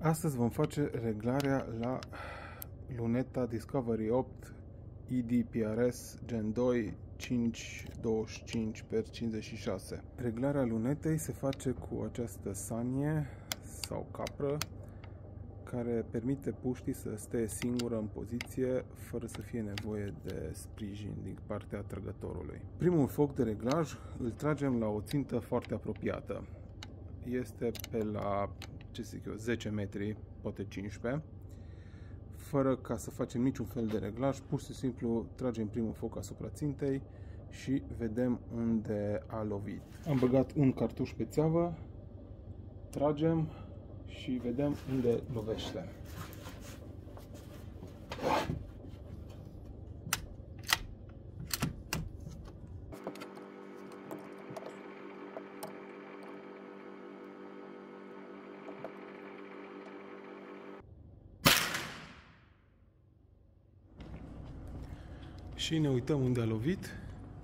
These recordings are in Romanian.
Astăzi vom face reglarea la luneta Discovery 8 ED-PRS Gen 2 525x56. Reglarea lunetei se face cu această sanie sau capră care permite puștii să stea singură în poziție fără să fie nevoie de sprijin din partea trăgătorului. Primul foc de reglaj îl tragem la o țintă foarte apropiată. Este pe la 10 metri, poate 15, fără ca să facem niciun fel de reglaj, pur și simplu tragem primul foc asupra țintei și vedem unde a lovit. Am băgat un cartuș pe țeavă, tragem și vedem unde lovește. Și ne uităm unde a lovit.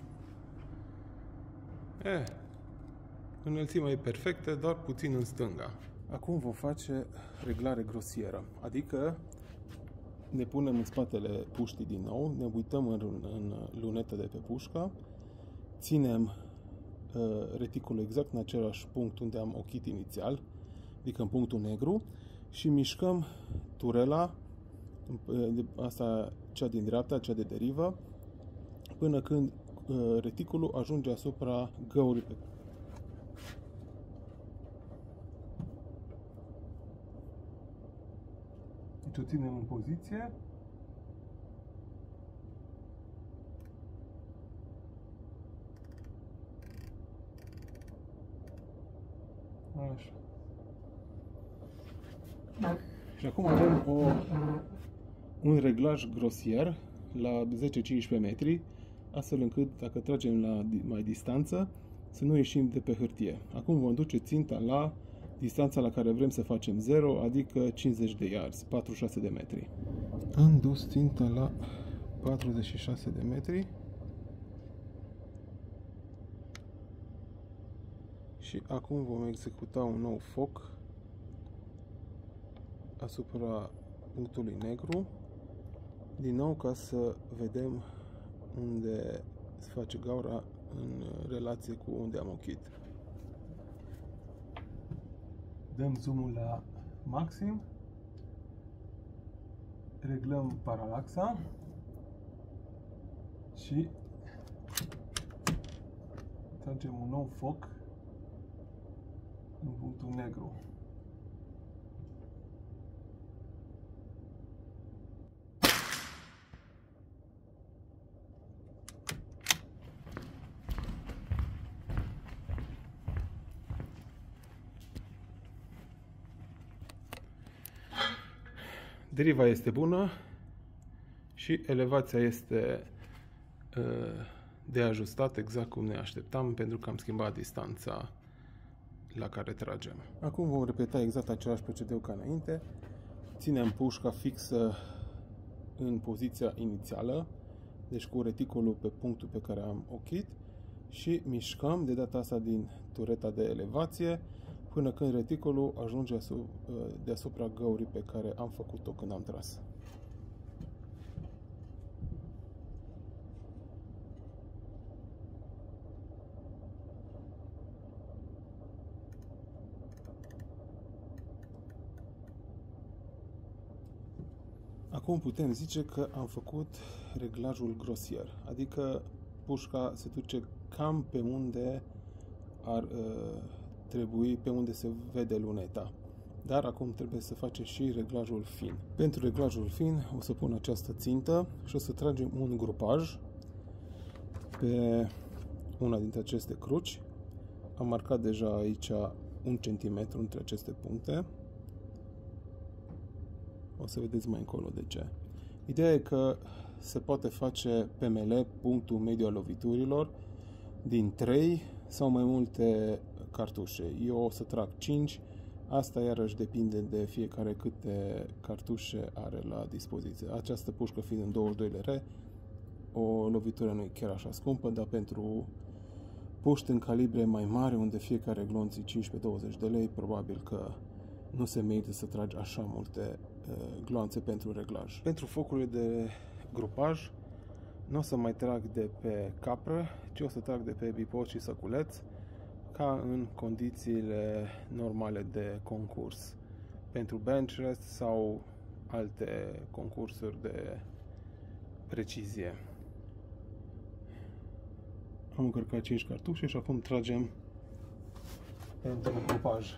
Înălțimea e perfectă, doar puțin în stânga. Acum vom face reglare grosieră, adică ne punem în spatele puștii din nou, ne uităm în lunetă de pe pușcă, ținem reticulul exact în același punct unde am ochit inițial, adică în punctul negru, și mișcăm turela, asta cea din dreapta, cea de derivă, până când reticulul ajunge asupra găurii. Deci o ținem în poziție. Așa. Și acum avem un reglaj grosier la 10-15 metri, astfel încât dacă tragem la mai distanță să nu ieșim de pe hârtie. Acum vom duce ținta la distanța la care vrem să facem 0, adică 50 de yards, 46 de metri. Am dus ținta la 46 de metri și acum vom executa un nou foc asupra punctului negru, din nou ca să vedem unde se face gaura în relație cu unde am ochit. Dăm zoom-ul la maxim, reglăm paralaxa și tragem un nou foc în punctul negru. Deriva este bună și elevația este de ajustat exact cum ne așteptam, pentru că am schimbat distanța la care tragem. Acum vom repeta exact același procedeu ca înainte. Ținem pușca fixă în poziția inițială, deci cu reticulul pe punctul pe care am ochit, și mișcăm de data asta din tureta de elevație până când reticulul ajunge deasupra găurii pe care am făcut-o când am tras. Acum putem zice că am făcut reglajul grosier, adică pușca se duce cam pe unde ar trebui, pe unde se vede luneta. Dar acum trebuie să facem și reglajul fin. Pentru reglajul fin o să pun această țintă și o să tragem un grupaj pe una dintre aceste cruci. Am marcat deja aici 1 cm între aceste puncte. O să vedeți mai încolo de ce. Ideea e că se poate face PML, punctul mediu al loviturilor, din 3 sau mai multe cartușe. Eu o să trag 5, asta iarăși depinde de fiecare câte cartușe are la dispoziție. Această pușcă fiind în 22 lire, o lovitură nu e chiar așa scumpă, dar pentru puști în calibre mai mari, unde fiecare glonț e 15-20 de lei, probabil că nu se merită să tragi așa multe gloanțe pentru reglaj. Pentru focurile de grupaj nu o să mai trag de pe capră, ci o să trag de pe bipot și săculeț, ca în condițiile normale de concurs, pentru bench rest sau alte concursuri de precizie. Am încărcat 5 cartușe și acum tragem pentru grupaj.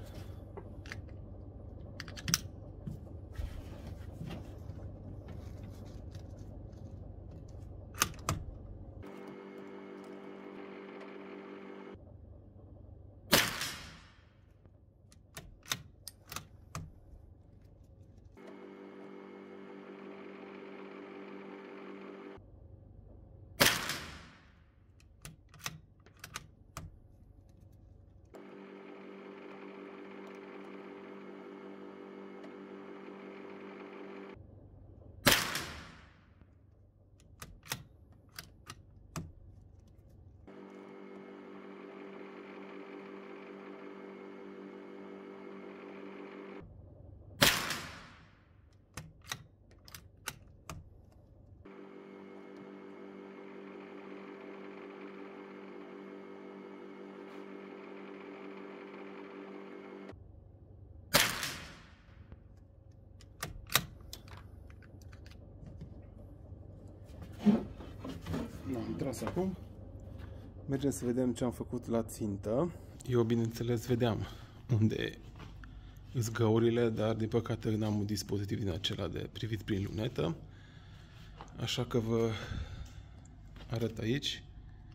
Am tras acum. Mergem să vedem ce am făcut la țintă. Eu, bineînțeles, vedeam unde sunt găurile, dar din păcate n-am un dispozitiv din acela de privit prin lunetă. Așa că vă arăt aici.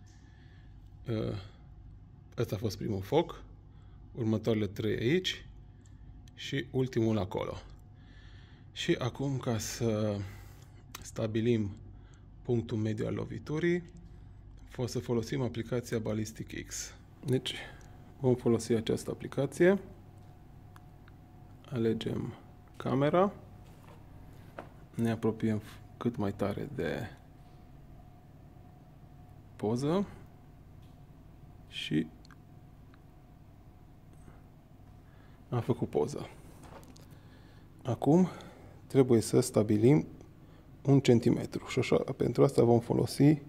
Ăsta a fost primul foc, următoarele 3 aici și ultimul acolo. Și acum, ca să stabilim punctul mediu al loviturii, o să folosim aplicația Ballistic X. Deci vom folosi această aplicație. Alegem camera, ne apropiem cât mai tare de poză și am făcut poză. Acum trebuie să stabilim 1 centimetru și așa, pentru asta vom folosi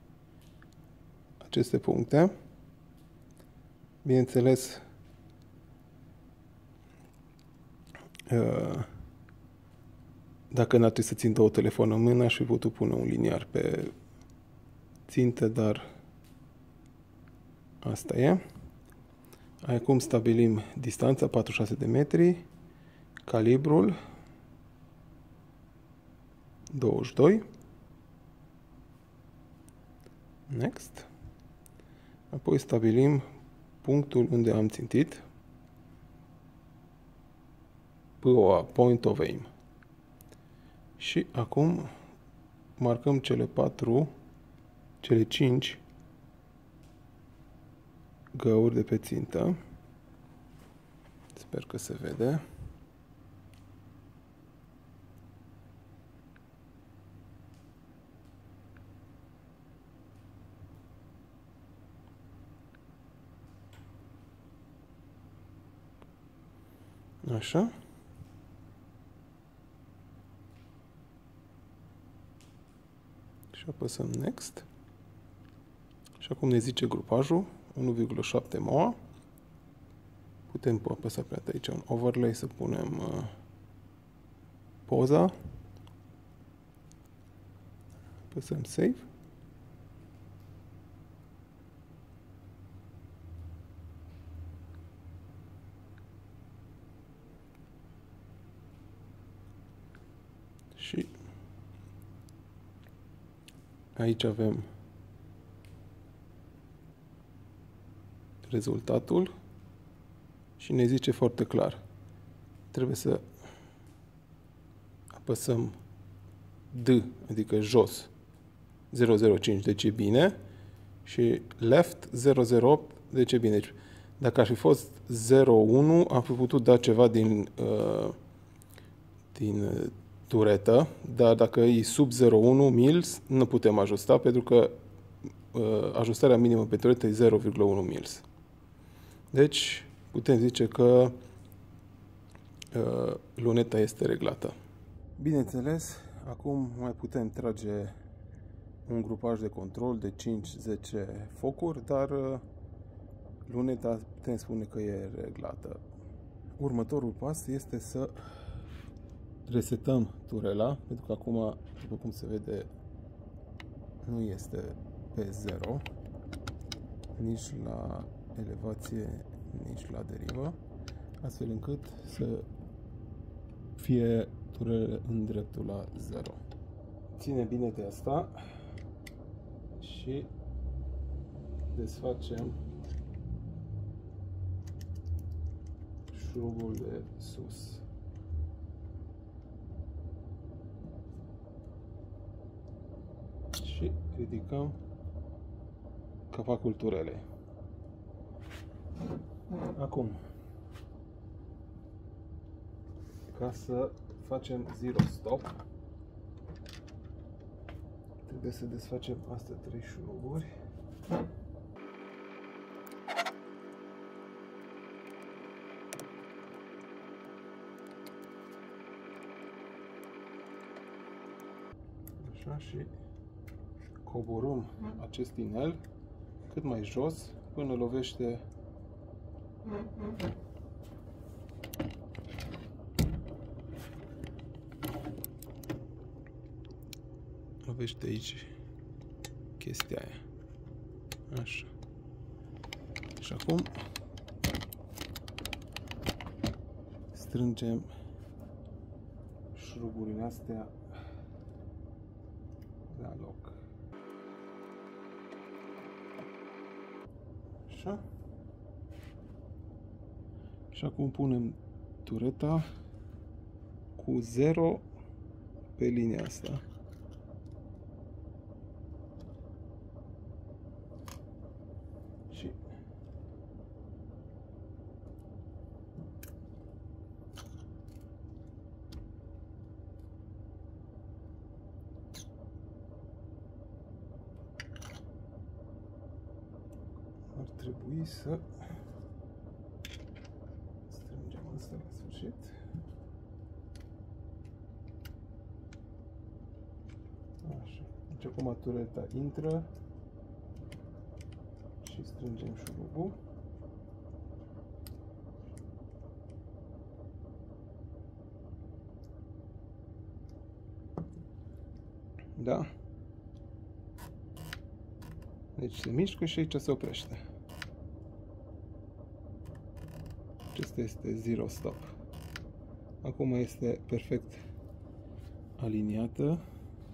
aceste puncte. Bineînțeles, dacă n-ar trebui să țin 2 telefoane în mână, aș fi putut pune un liniar pe țintă, dar asta e. Acum stabilim distanța, 46 de metri, calibrul 22. Next. Apoi stabilim punctul unde am țintit. POA, Point of Aim. Și acum marcăm cele 5 găuri de pe țintă. Sper că se vede. Așa. Și apăsăm Next. Și acum ne zice grupajul 1,7 MOA. Putem apăsa pe aici un overlay să punem poza. Apăsăm Save. Și aici avem rezultatul și ne zice foarte clar. Trebuie să apăsăm D, adică jos 0,05, deci e bine, și left 0,08, deci e bine. Deci, dacă ar fi fost 0,1, am fi putut da ceva din turetă, dar dacă e sub 0,1 mils, nu putem ajusta, pentru că ajustarea minimă pe turetă e 0,1 mils. Deci, putem zice că luneta este reglată. Bineînțeles, acum mai putem trage un grupaj de control de 5-10 focuri, dar luneta putem spune că e reglată. Următorul pas este să resetăm turela, pentru că acum, după cum se vede, nu este pe 0, nici la elevație, nici la derivă, astfel încât să fie turele în dreptul la 0. Ține bine de asta și desfacem șurubul de sus. Și ridicăm capacul turelei. Acum, ca să facem zero stop, trebuie să desfacem astea 3 șuruburi. Așa, și coborâm acest inel cât mai jos până lovește aici chestia aia. Așa. Și acum strângem șuruburile astea la loc. Așa. Și acum punem tureta cu 0 pe linia asta. Și ar trebui să strângem asta la sfârșit. Așa. Deci acum tureta intră și strângem șurubul. Da? Deci se mișcă și aici se oprește. Acesta este zero stop. Acum este perfect aliniată.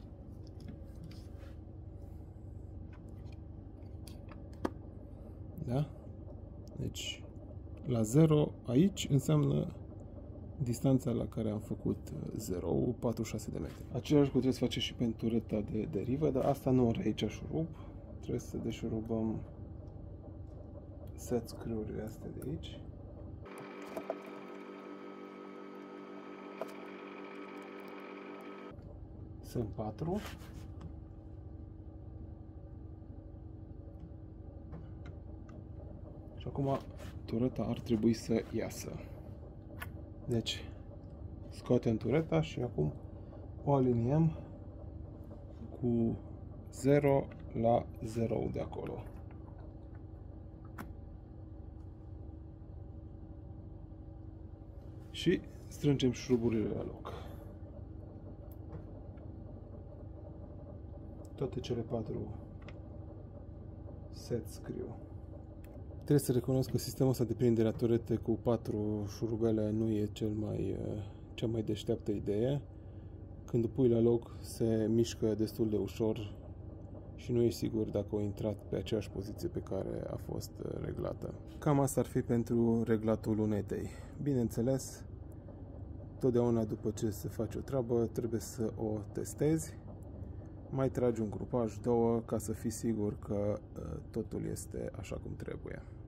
Da? Deci la 0 aici înseamnă distanța la care am făcut 0, 46 de metri. Același lucru trebuie să facem și pentru tureta de derivă, dar asta nu are aici șurub. Trebuie să deșurubăm set screw-urile astea de aici. Sunt 4. Și acum tureta ar trebui să iasă. Deci scoatem tureta și acum o aliniem cu 0 la 0 de acolo. Și strângem șuruburile la loc. Toate cele 4 set screw. Trebuie să recunosc că sistemul ăsta de prindere a turete cu 4 șurubele nu e cea mai deșteaptă idee. Când o pui la loc, se mișcă destul de ușor și nu e sigur dacă a intrat pe aceeași poziție pe care a fost reglată. Cam asta ar fi pentru reglatul lunetei. Bineînțeles, totdeauna după ce se face o treabă, trebuie să o testezi. Mai tragi un grupaj, 2, ca să fii sigur că totul este așa cum trebuie.